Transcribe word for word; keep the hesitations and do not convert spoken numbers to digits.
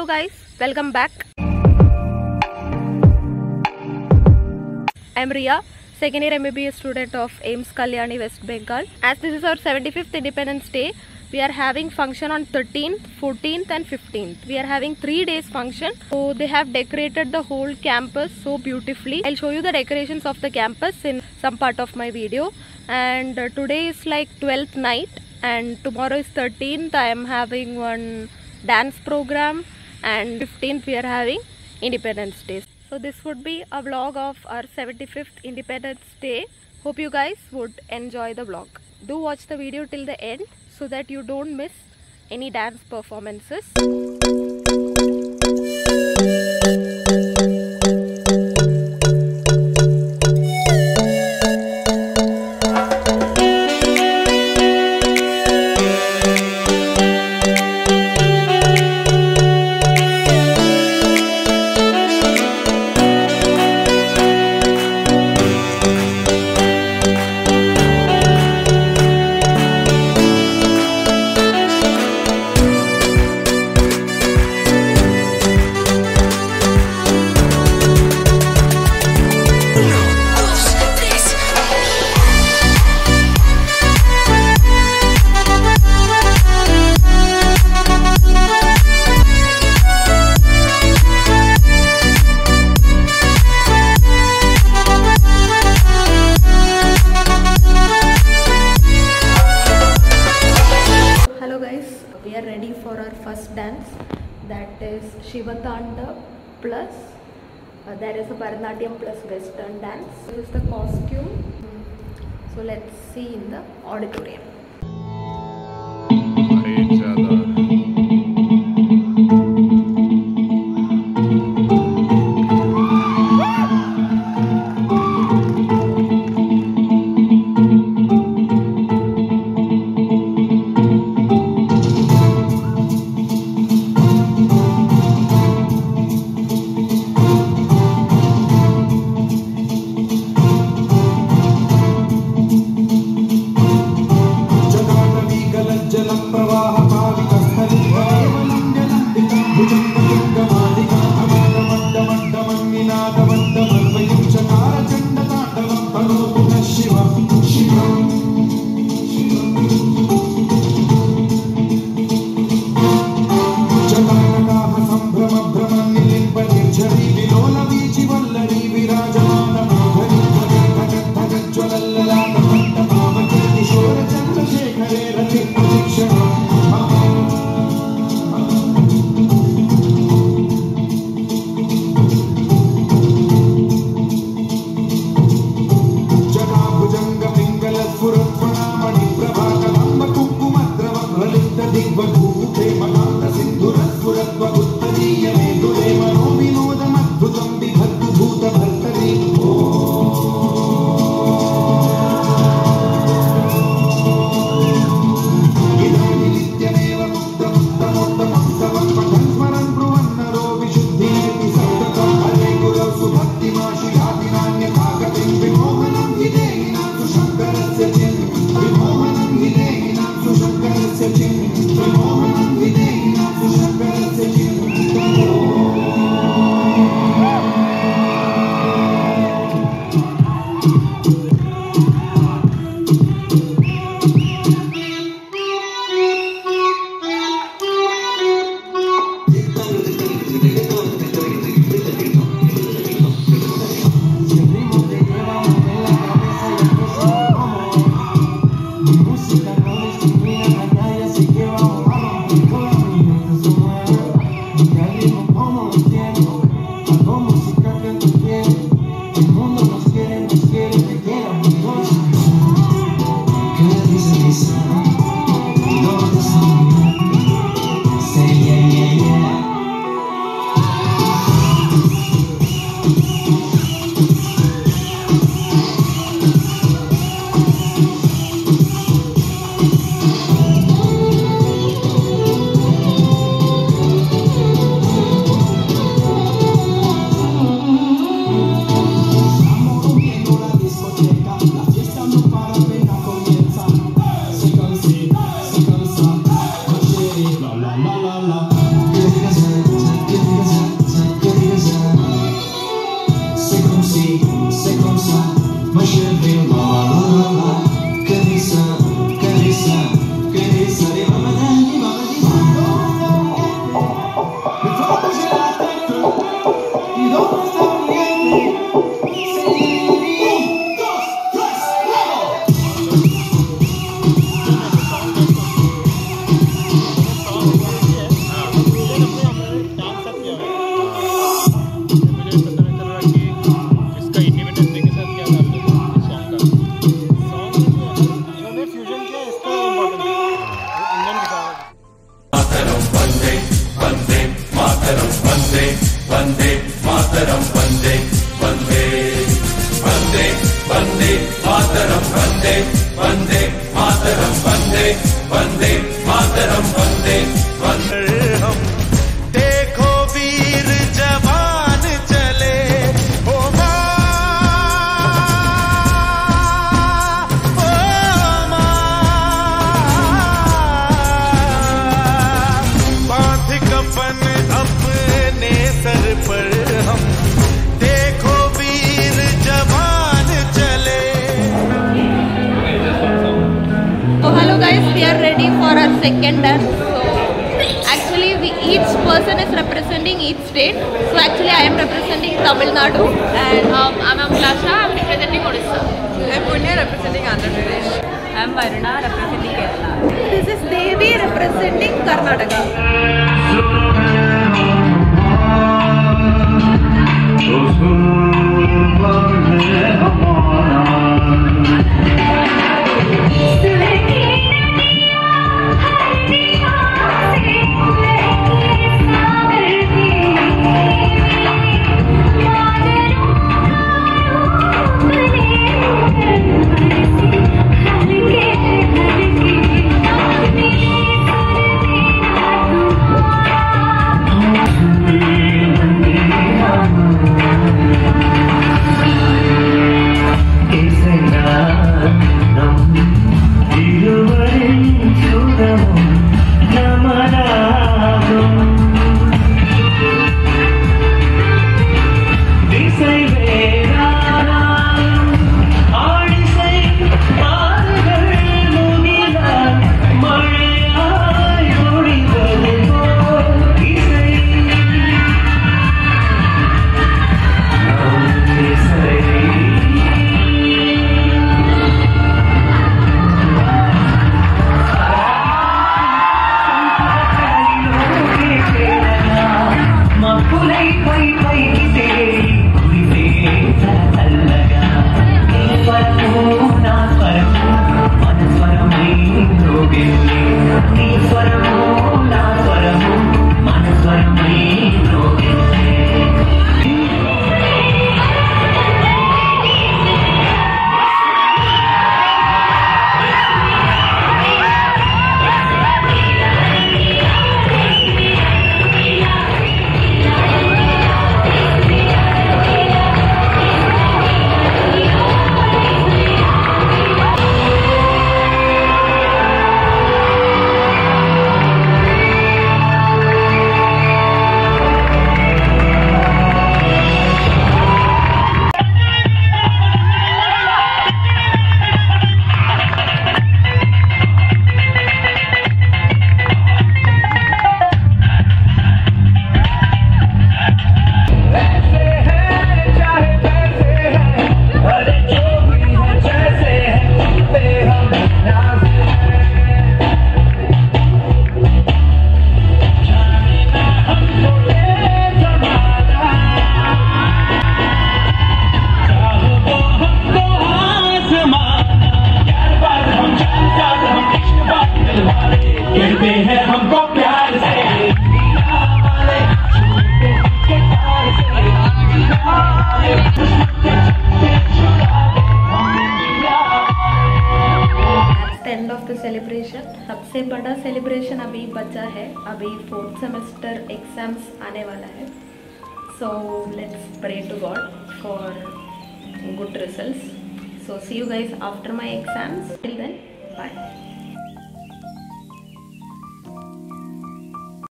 Hello guys, welcome back. I am Riya, second year M B B S student of AIMS Kalyani, West Bengal. As this is our seventy-fifth Independence Day, we are having function on thirteenth, fourteenth and fifteenth. We are having three days function. So they have decorated the whole campus so beautifully. I'll show you the decorations of the campus in some part of my video. And uh, today is like twelfth night and tomorrow is thirteenth. I am having one dance program and fifteenth we are having Independence Day. So this would be a vlog of our seventy-fifth Independence Day. Hope you guys would enjoy the vlog. Do watch the video till the end so that you don't miss any dance performances. We are ready for our first dance, that is Shivatanda plus uh, there is a Bharatanatyam plus Western dance. This is the costume. So let's see in the auditorium. वंदे वंदे मातरम वंदे वंदे वंदे वंदे मातरम वंदे वंदे मातरम वंदे वंदे मातरम वंदे वंदे हम देखो वीर जवान चले ओ मां ओ मां बांध कफन अपने sir पर हम देखो वीर जवान चले। So hello guys, we are ready for our second dance. So actually we each person is representing each state. So actually I am representing Tamil Nadu and um, I'm Amlasha, I am representing Odisha. I am Punya representing Andhra Pradesh. I am Varuna representing Kerala. This is Devi representing Karnataka. Celebration सबसे बड़ा celebration अभी बचा है, अभी fourth semester exams आने वाला है. So let's pray to God for good results. So see you guys after my exams. Till then bye.